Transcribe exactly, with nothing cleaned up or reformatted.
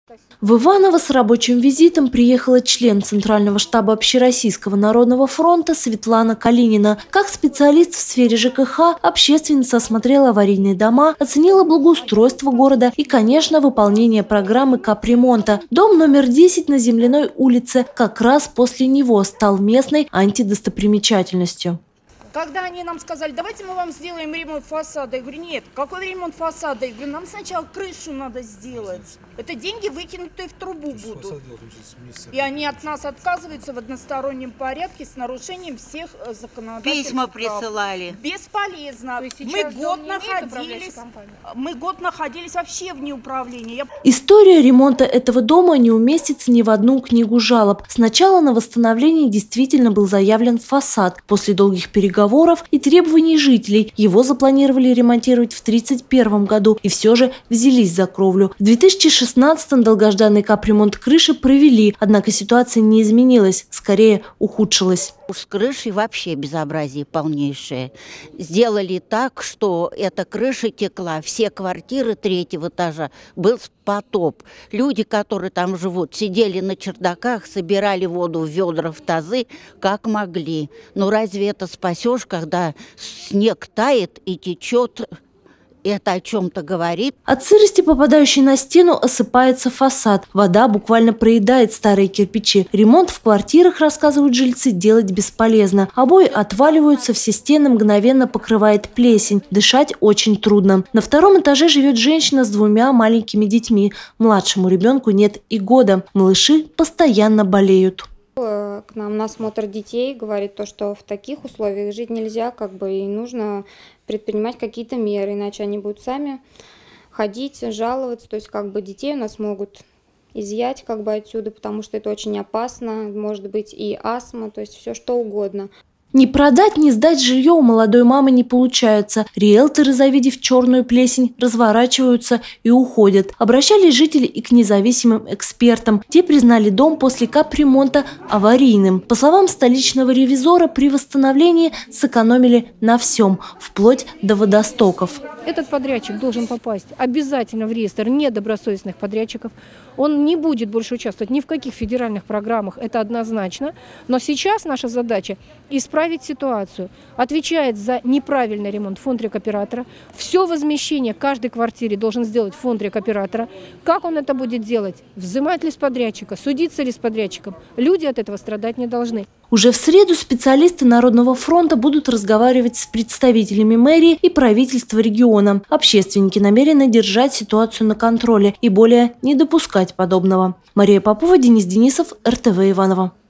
В Иваново с рабочим визитом приехала член Центрального штаба Общероссийского народного фронта Светлана Калинина. Как специалист в сфере ЖКХ, общественница осмотрела аварийные дома, оценила благоустройство города и, конечно, выполнение программы капремонта. Дом номер десять на Земляной улице как раз после него стал местной антидостопримечательностью. Когда они нам сказали, давайте мы вам сделаем ремонт фасада, я говорю, нет, какой ремонт фасада? Я говорю, нам сначала крышу надо сделать. Это деньги, выкинутые в трубу будут. И они от нас отказываются в одностороннем порядке с нарушением всех законодательств. Письма присылали. Бесполезно. Мы год находились, мы год находились вообще вне управления. История ремонта этого дома не уместится ни в одну книгу жалоб. Сначала на восстановление действительно был заявлен фасад. После долгих переговоров и требований жителей его запланировали ремонтировать в тридцать первом году и все же взялись за кровлю. В две тысячи шестнадцатом долгожданный капремонт крыши провели, однако ситуация не изменилась, скорее ухудшилась. С крышей вообще безобразие полнейшее. Сделали так, что эта крыша текла, все квартиры третьего этажа, был потоп. Люди, которые там живут, сидели на чердаках, собирали воду в ведра, в тазы, как могли. Но разве это спасешь, когда снег тает и течет? Это о чем-то говорит. От сырости, попадающей на стену, осыпается фасад. Вода буквально проедает старые кирпичи. Ремонт в квартирах, рассказывают жильцы, делать бесполезно. Обои отваливаются, все стены мгновенно покрывает плесень. Дышать очень трудно. На втором этаже живет женщина с двумя маленькими детьми. Младшему ребенку нет и года. Малыши постоянно болеют. К нам на осмотр детей говорит то, что в таких условиях жить нельзя, как бы, и нужно предпринимать какие-то меры, иначе они будут сами ходить, жаловаться, то есть как бы детей у нас могут изъять как бы отсюда, потому что это очень опасно, может быть и астма, то есть все что угодно. Ни продать, ни сдать жилье у молодой мамы не получается. Риэлторы, завидев черную плесень, разворачиваются и уходят. Обращались жители и к независимым экспертам. Те признали дом после капремонта аварийным. По словам столичного ревизора, при восстановлении сэкономили на всем, вплоть до водостоков. Этот подрядчик должен попасть обязательно в реестр недобросовестных подрядчиков. Он не будет больше участвовать ни в каких федеральных программах, это однозначно. Но сейчас наша задача – исправить ситуацию. Отвечает за неправильный ремонт фонд рекоператора. Все возмещение каждой квартире должен сделать фонд рекоператора. Как он это будет делать? Взимать ли с подрядчика? Судиться ли с подрядчиком? Люди от этого страдать не должны. Уже в среду специалисты Народного фронта будут разговаривать с представителями мэрии и правительства региона. Общественники намерены держать ситуацию на контроле и более не допускать подобного. Мария Попова, Денис Денисов, эр тэ вэ Иваново.